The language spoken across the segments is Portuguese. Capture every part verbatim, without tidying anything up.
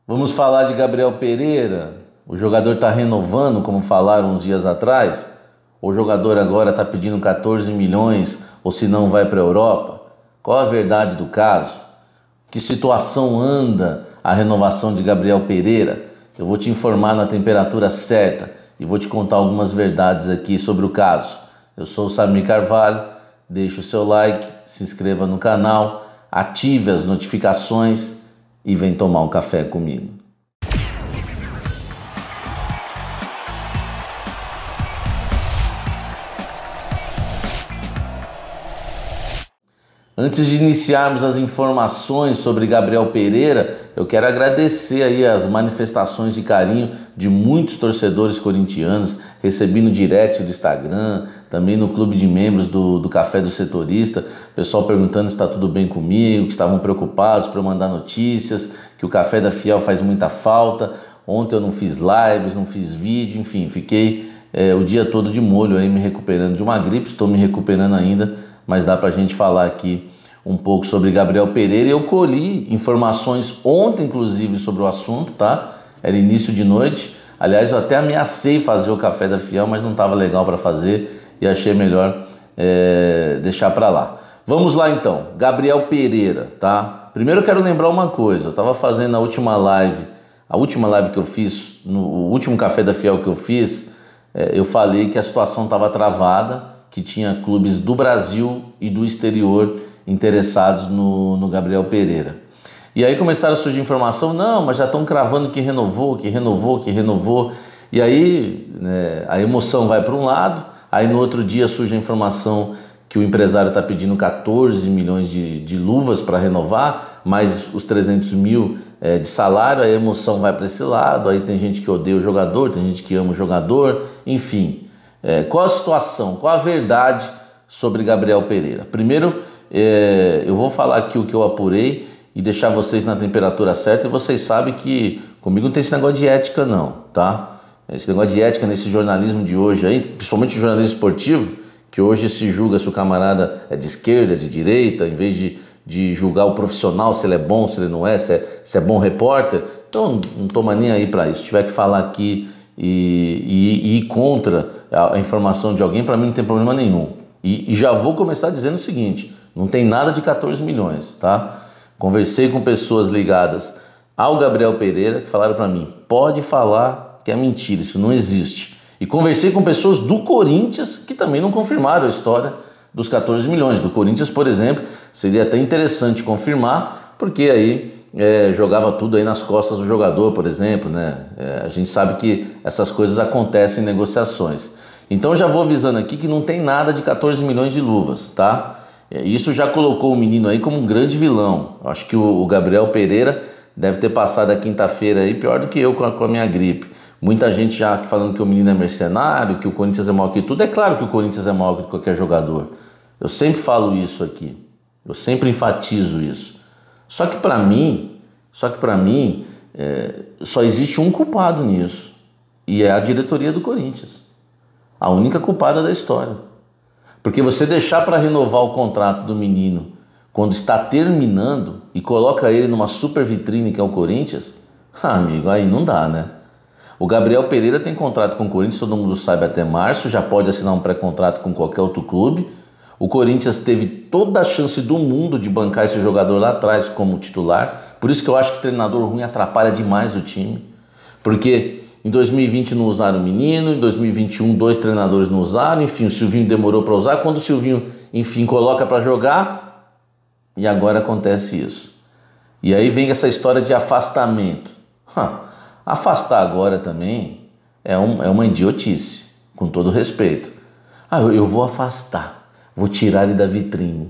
Vamos falar de Gabriel Pereira. O jogador está renovando, como falaram uns dias atrás. O jogador agora está pedindo quatorze milhões, ou se não vai para a Europa. Qual a verdade do caso? Que situação anda a renovação de Gabriel Pereira? Eu vou te informar na temperatura certa e vou te contar algumas verdades aqui sobre o caso. Eu sou o Samir Carvalho, deixe o seu like, se inscreva no canal, ative as notificações e vem tomar um café comigo. Antes de iniciarmos as informações sobre Gabriel Pereira, eu quero agradecer aí as manifestações de carinho de muitos torcedores corintianos. Recebi no direct do Instagram, também no clube de membros do, do Café do Setorista, pessoal perguntando se está tudo bem comigo, que estavam preocupados para eu mandar notícias, que o Café da Fiel faz muita falta. Ontem eu não fiz lives, não fiz vídeo, enfim, fiquei é, o dia todo de molho aí me recuperando de uma gripe, estou me recuperando ainda, mas dá pra gente falar aqui um pouco sobre Gabriel Pereira. Eu colhi informações ontem, inclusive, sobre o assunto, tá? Era início de noite. Aliás, eu até ameacei fazer o Café da Fiel, mas não estava legal para fazer e achei melhor é, deixar para lá. Vamos lá então, Gabriel Pereira, tá? Primeiro eu quero lembrar uma coisa. Eu estava fazendo a última live, a última live que eu fiz, no último Café da Fiel que eu fiz, é, eu falei que a situação estava travada, que tinha clubes do Brasil e do exterior interessados no, no Gabriel Pereira. E aí começaram a surgir informação, não, mas já estão cravando que renovou, que renovou, que renovou. E aí né, a emoção vai para um lado, aí no outro dia surge a informação que o empresário está pedindo quatorze milhões de, de luvas para renovar, mais os trezentos mil é, de salário, aí a emoção vai para esse lado, aí tem gente que odeia o jogador, tem gente que ama o jogador, enfim. É, qual a situação, qual a verdade sobre Gabriel Pereira? Primeiro, é, eu vou falar aqui o que eu apurei e deixar vocês na temperatura certa, e vocês sabem que comigo não tem esse negócio de ética não, tá? Esse negócio de ética nesse jornalismo de hoje aí, principalmente o jornalismo esportivo, que hoje se julga se o camarada é de esquerda, de direita, em vez de, de julgar o profissional, se ele é bom, se ele não é, se é, se é bom repórter. Então não toma nem aí para isso. Se tiver que falar aqui E, e, e ir contra a, a informação de alguém, para mim não tem problema nenhum. E, e já vou começar dizendo o seguinte, não tem nada de quatorze milhões, tá? Conversei com pessoas ligadas ao Gabriel Pereira que falaram para mim, pode falar que é mentira, isso não existe. E conversei com pessoas do Corinthians que também não confirmaram a história dos quatorze milhões. Do Corinthians, por exemplo, seria até interessante confirmar, porque aí É, jogava tudo aí nas costas do jogador, por exemplo, né? É, a gente sabe que essas coisas acontecem em negociações. Então eu já vou avisando aqui que não tem nada de quatorze milhões de luvas, tá? É, isso já colocou o menino aí como um grande vilão. Eu acho que o, o Gabriel Pereira deve ter passado a quinta-feira aí pior do que eu com a, com a minha gripe. Muita gente já falando que o menino é mercenário, que o Corinthians é maior que tudo. É claro que o Corinthians é maior que qualquer jogador. Eu sempre falo isso aqui. Eu sempre enfatizo isso. Só que para mim, só que para mim, é, só existe um culpado nisso, e é a diretoria do Corinthians. A única culpada da história. Porque você deixar para renovar o contrato do menino quando está terminando e coloca ele numa super vitrine que é o Corinthians, ah, amigo, aí não dá, né? O Gabriel Pereira tem contrato com o Corinthians, todo mundo sabe, até março, já pode assinar um pré-contrato com qualquer outro clube. O Corinthians teve toda a chance do mundo de bancar esse jogador lá atrás como titular. Por isso que eu acho que treinador ruim atrapalha demais o time. Porque em dois mil e vinte não usaram o menino, em dois mil e vinte e um dois treinadores não usaram, enfim, o Silvinho demorou para usar. Quando o Silvinho, enfim, coloca para jogar, e agora acontece isso. E aí vem essa história de afastamento. Hum, afastar agora também é, um, é uma idiotice, com todo respeito. Ah, eu, eu vou afastar. Vou tirar ele da vitrine.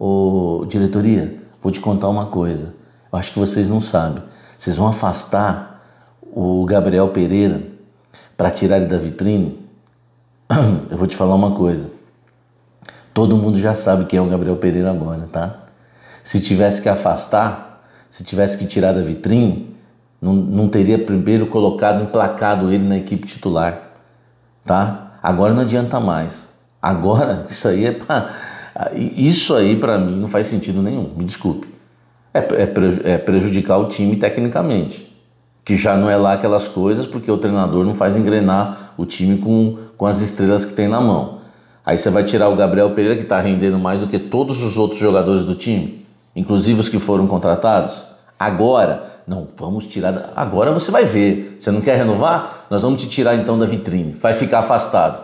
Ô, diretoria, vou te contar uma coisa. Eu acho que vocês não sabem. Vocês vão afastar o Gabriel Pereira para tirar ele da vitrine? Eu vou te falar uma coisa. Todo mundo já sabe quem é o Gabriel Pereira agora, tá? Se tivesse que afastar, se tivesse que tirar da vitrine, não, não teria primeiro colocado, emplacado ele na equipe titular, tá? Agora não adianta mais. Agora, isso aí é pra, isso aí para mim não faz sentido nenhum, me desculpe. É, é, é prejudicar o time tecnicamente. que já não é lá aquelas coisas, porque o treinador não faz engrenar o time com, com as estrelas que tem na mão. Aí você vai tirar o Gabriel Pereira, que está rendendo mais do que todos os outros jogadores do time, inclusive os que foram contratados. Agora, não, vamos tirar... Agora você vai ver. Você não quer renovar? Nós vamos te tirar então da vitrine. Vai ficar afastado.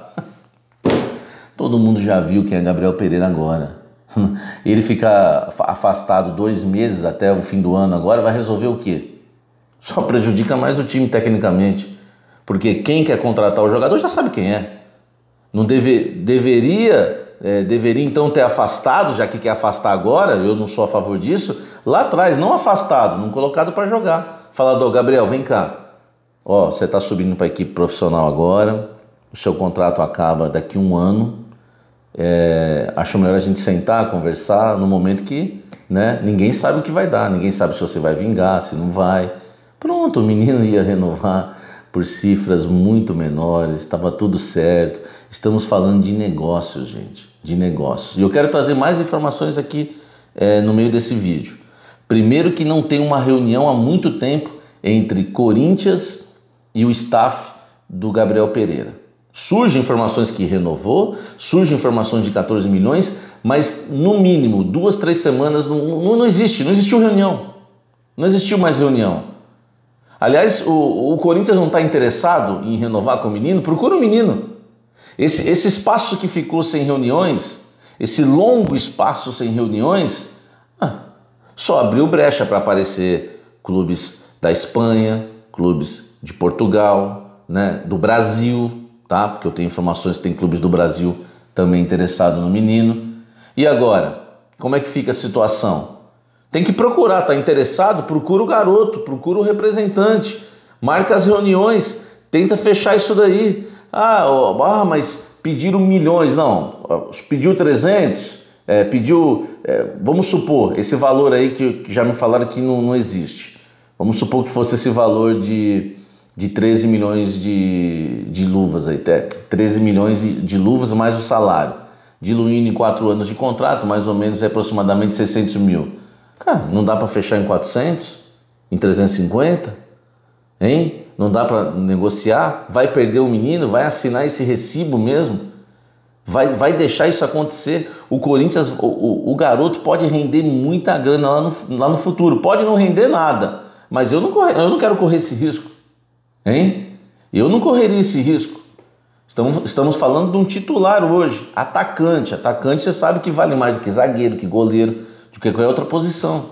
Todo mundo já viu quem é Gabriel Pereira agora. Ele ficar afastado dois meses até o fim do ano agora vai resolver o quê? Só prejudica mais o time tecnicamente. Porque quem quer contratar o jogador já sabe quem é. Não deve, deveria, é, deveria então ter afastado, já que quer afastar agora, eu não sou a favor disso, lá atrás, não afastado, não colocado para jogar. Falador, Gabriel, vem cá. Ó, você está subindo para a equipe profissional agora, o seu contrato acaba daqui a um ano. É, acho melhor a gente sentar, conversar no momento que, né, ninguém sabe o que vai dar, ninguém sabe se você vai vingar, se não vai. Pronto, o menino ia renovar por cifras muito menores, estava tudo certo. Estamos falando de negócios, gente, de negócios. E eu quero trazer mais informações aqui é, no meio desse vídeo. Primeiro, que não tem uma reunião há muito tempo entre Corinthians e o staff do Gabriel Pereira. Surgem informações que renovou, surgem informações de quatorze milhões, mas no mínimo duas, três semanas não, não, não existe, não existiu reunião. Não existiu mais reunião. Aliás, o, o Corinthians não está interessado em renovar com o menino? Procura o menino. Esse, esse espaço que ficou sem reuniões, esse longo espaço sem reuniões, ah, só abriu brecha para aparecer clubes da Espanha, clubes de Portugal, né, do Brasil, tá? Porque eu tenho informações que tem clubes do Brasil também interessados no menino. E agora, como é que fica a situação? Tem que procurar, tá interessado? Procura o garoto, procura o representante, marca as reuniões, tenta fechar isso daí. Ah, oh, ah mas pediram milhões, não, pediu trezentos, é, pediu, é, vamos supor, esse valor aí que, que já me falaram que não, não existe. Vamos supor que fosse esse valor de, de treze milhões de, de luvas aí, treze milhões de, de luvas mais o salário. Diluindo em quatro anos de contrato, mais ou menos é aproximadamente seiscentos mil. Cara, não dá para fechar em quatrocentos? Em trezentos e cinquenta? Hein? Não dá para negociar? Vai perder o menino? Vai assinar esse recibo mesmo? Vai, vai deixar isso acontecer? O Corinthians, o, o, o garoto pode render muita grana lá no, lá no futuro. Pode não render nada, mas eu não, corre, eu não quero correr esse risco. Hein? Eu não correria esse risco. Estamos, estamos falando de um titular hoje, atacante. Atacante você sabe que vale mais do que zagueiro, que goleiro, de qualquer outra posição.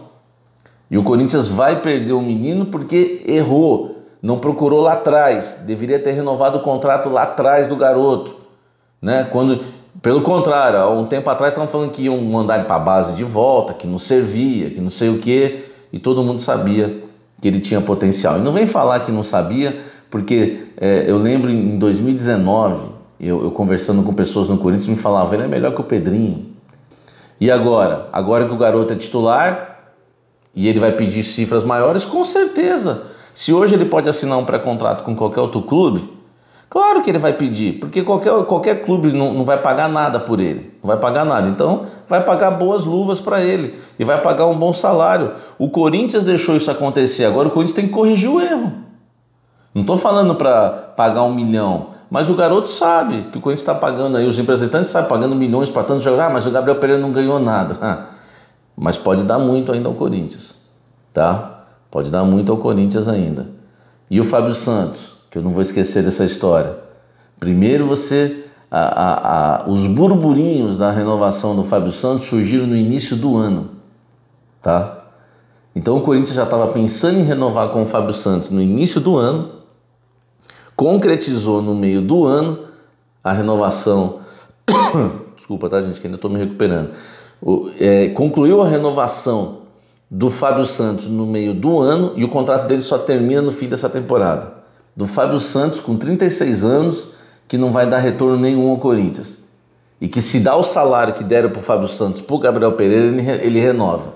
E o Corinthians vai perder o menino porque errou, não procurou lá atrás, deveria ter renovado o contrato lá atrás do garoto, né? Quando, pelo contrário, há um tempo atrás estavam falando que iam mandar ele para a base de volta, que não servia, que não sei o quê, e todo mundo sabia que ele tinha potencial. E não vem falar que não sabia, porque é, eu lembro em dois mil e dezenove, eu, eu conversando com pessoas no Corinthians, me falavam, ele é melhor que o Pedrinho. E agora? Agora que o garoto é titular e ele vai pedir cifras maiores, com certeza. Se hoje ele pode assinar um pré-contrato com qualquer outro clube, claro que ele vai pedir, porque qualquer, qualquer clube não, não vai pagar nada por ele, não vai pagar nada. Então vai pagar boas luvas para ele e vai pagar um bom salário. O Corinthians deixou isso acontecer, agora o Corinthians tem que corrigir o erro. Não estou falando para pagar um milhão, mas o garoto sabe que o Corinthians está pagando aí, os representantes sabem, pagando milhões para tanto jogar, ah, mas o Gabriel Pereira não ganhou nada. Ah, mas pode dar muito ainda ao Corinthians, tá? Pode dar muito ao Corinthians ainda. E o Fábio Santos, que eu não vou esquecer dessa história. Primeiro você, a, a, a, os burburinhos da renovação do Fábio Santos surgiram no início do ano, tá? Então o Corinthians já estava pensando em renovar com o Fábio Santos no início do ano, concretizou no meio do ano a renovação, desculpa, tá, gente, que ainda estou me recuperando, o, é, concluiu a renovação do Fábio Santos no meio do ano e o contrato dele só termina no fim dessa temporada. Do Fábio Santos, com trinta e seis anos, que não vai dar retorno nenhum ao Corinthians. E que se dá o salário que deram para o Fábio Santos, para o Gabriel Pereira, ele, ele renova.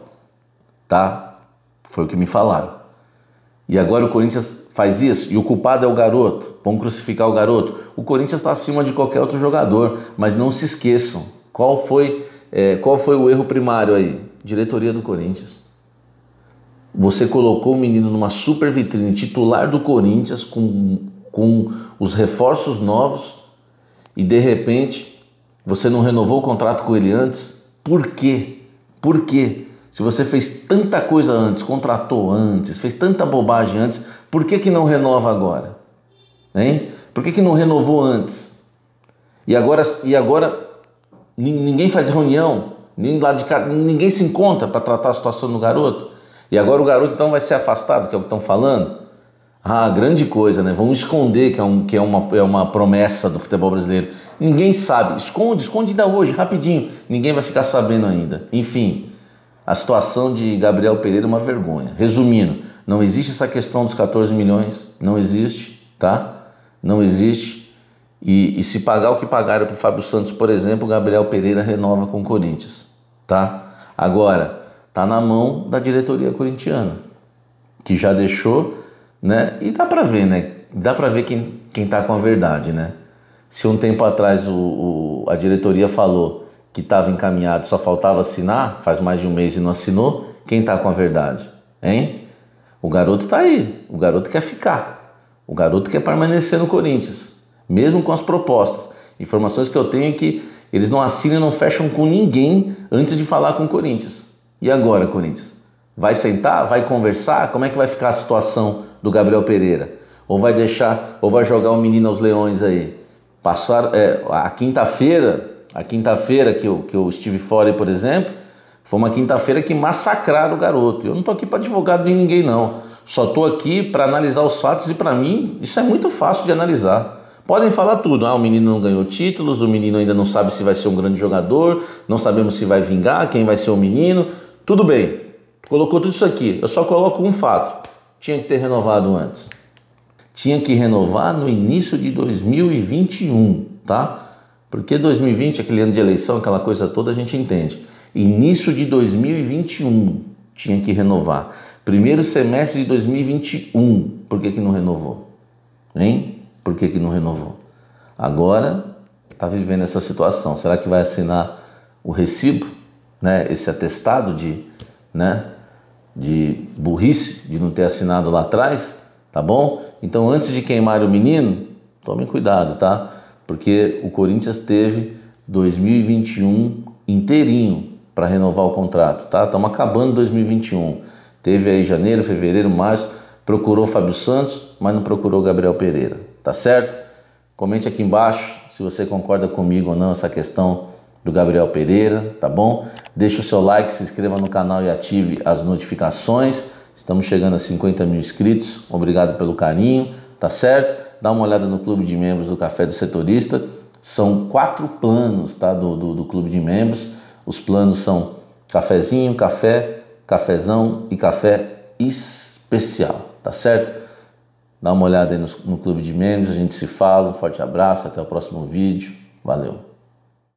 Tá? Foi o que me falaram. E agora o Corinthians faz isso, e o culpado é o garoto. Vamos crucificar o garoto. O Corinthians está acima de qualquer outro jogador, mas não se esqueçam. Qual foi, é, qual foi o erro primário aí? Diretoria do Corinthians. Você colocou o menino numa super vitrine, titular do Corinthians, com, com os reforços novos, e de repente você não renovou o contrato com ele antes? Por quê? Por quê? Se você fez tanta coisa antes, contratou antes, fez tanta bobagem antes, por que que não renova agora? Hein? Por que que não renovou antes? E agora, e agora ninguém faz reunião, ninguém, lá de cá, ninguém se encontra para tratar a situação do garoto? E agora o garoto então vai ser afastado, que é o que estão falando? Ah, grande coisa, né? Vamos esconder que é, um, que é, uma, é uma promessa do futebol brasileiro. Ninguém sabe. Esconde, esconde ainda hoje, rapidinho. Ninguém vai ficar sabendo ainda. Enfim, a situação de Gabriel Pereira é uma vergonha. Resumindo, não existe essa questão dos quatorze milhões. Não existe, tá? Não existe. E, e se pagar o que pagaram para o Fábio Santos, por exemplo, o Gabriel Pereira renova com o Corinthians, tá? Agora, tá na mão da diretoria corintiana, que já deixou... Né? E dá pra ver, né? Dá pra ver quem, quem tá com a verdade, né? Se um tempo atrás o, o, a diretoria falou que estava encaminhado, só faltava assinar, faz mais de um mês e não assinou, quem tá com a verdade? Hein? O garoto tá aí, o garoto quer ficar, o garoto quer permanecer no Corinthians, mesmo com as propostas. Informações que eu tenho é que eles não assinam e não fecham com ninguém antes de falar com o Corinthians. E agora, Corinthians? Vai sentar? Vai conversar? Como é que vai ficar a situação do Gabriel Pereira? Ou vai deixar, ou vai jogar o menino aos leões aí? Passar, é, a quinta-feira, a quinta-feira que eu, que eu estive fora, por exemplo, foi uma quinta-feira que massacraram o garoto. Eu não tô aqui para advogado de ninguém, não. Só tô aqui para analisar os fatos e para mim isso é muito fácil de analisar. Podem falar tudo. Ah, o menino não ganhou títulos, o menino ainda não sabe se vai ser um grande jogador, não sabemos se vai vingar, quem vai ser o menino. Tudo bem. Colocou tudo isso aqui. Eu só coloco um fato. Tinha que ter renovado antes. Tinha que renovar no início de dois mil e vinte e um, tá? Porque dois mil e vinte, aquele ano de eleição, aquela coisa toda, a gente entende. Início de dois mil e vinte e um tinha que renovar. Primeiro semestre de dois mil e vinte e um, por que que não renovou? Hein? Por que que não renovou? Agora está vivendo essa situação. Será que vai assinar o recibo, né? Esse atestado de... né? de burrice, de não ter assinado lá atrás, tá bom? Então, antes de queimar o menino, tomem cuidado, tá? Porque o Corinthians teve dois mil e vinte e um inteirinho para renovar o contrato, tá? Estamos acabando dois mil e vinte e um. Teve aí janeiro, fevereiro, março, procurou o Fábio Santos, mas não procurou o Gabriel Pereira, tá certo? Comente aqui embaixo se você concorda comigo ou não essa questão do Gabriel Pereira, tá bom? Deixe o seu like, se inscreva no canal e ative as notificações. Estamos chegando a cinquenta mil inscritos. Obrigado pelo carinho, tá certo? Dá uma olhada no clube de membros do Café do Setorista. São quatro planos, tá? Do, do, do clube de membros. Os planos são cafezinho, café, cafezão e café especial, tá certo? Dá uma olhada aí no, no clube de membros, a gente se fala. Um forte abraço, até o próximo vídeo. Valeu!